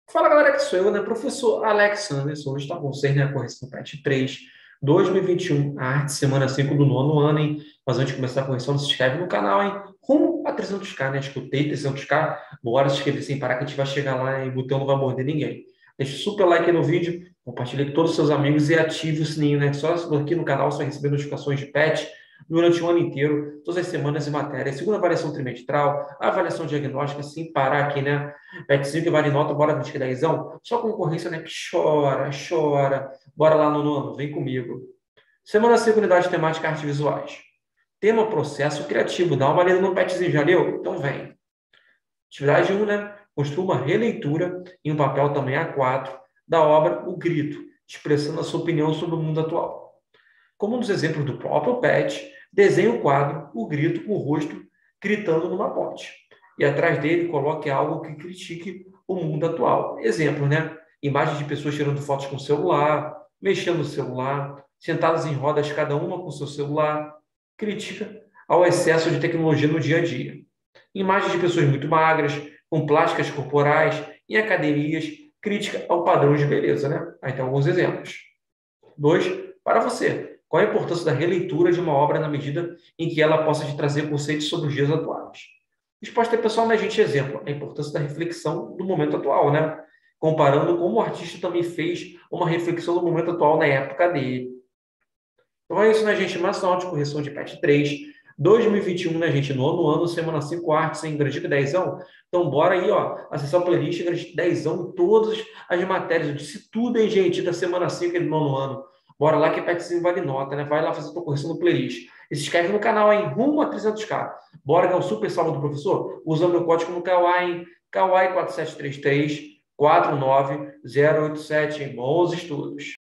Fala galera, que sou eu, né? Professor Alex Anderson. Hoje está com vocês, né? A correção PET 3, 2021, a arte semana 5 do nono ano, hein? Mas antes de começar a correção, não se inscreve no canal, hein? Rumo a 300k, né? Escutei 300k, bora se inscrever sem parar que a gente vai chegar lá e o botão não vai morder ninguém. Deixa o super like aí no vídeo, compartilhe com todos os seus amigos e ative o sininho, né? Só aqui no canal você vai receber notificações de PET durante o ano inteiro, todas as semanas e matérias, segunda avaliação trimestral, avaliação diagnóstica, sem parar aqui, né? Petzinho que vale nota, bora 20 dezão. Só concorrência, né? Que chora, chora. Bora lá no nono, vem comigo. Semana 5, unidade temática artes visuais. Tema processo criativo. Dá uma lida no petzinho, já leu? Então vem. Atividade 1, né? Construa uma releitura em um papel também A4 da obra O Grito, expressando a sua opinião sobre o mundo atual. Como um dos exemplos do próprio PET, desenhe o quadro O Grito com o rosto gritando numa ponte. E atrás dele coloque algo que critique o mundo atual. Exemplo, né? Imagens de pessoas tirando fotos com o celular, mexendo no celular, sentadas em rodas, cada uma com seu celular. Crítica ao excesso de tecnologia no dia a dia. Imagens de pessoas muito magras, com plásticas corporais, em academias. Crítica ao padrão de beleza, né? Aí tem alguns exemplos. 2. Para você, qual a importância da releitura de uma obra na medida em que ela possa te trazer conceitos sobre os dias atuais? Resposta pessoal, né, gente? Exemplo, a importância da reflexão do momento atual, né? Comparando como o artista também fez uma reflexão do momento atual na época dele. Então é isso, né, gente? Manual de correção de PET 3, 2021, né, gente? Nono ano, semana 5 artes, em Gradica 10. Então, bora aí, ó, acessar a playlist Gradica 10, todas as matérias. Eu disse tudo, hein, gente, da semana 5 e do nono ano. Bora lá que é PETzinho vale nota, né? Vai lá fazer a tua correção no playlist. E se inscreve no canal, hein? Rumo a 300k. Bora ganhar o super salvo do professor? Usando meu código como Kawai, hein? Kawai 4733 49087, hein? Bons estudos.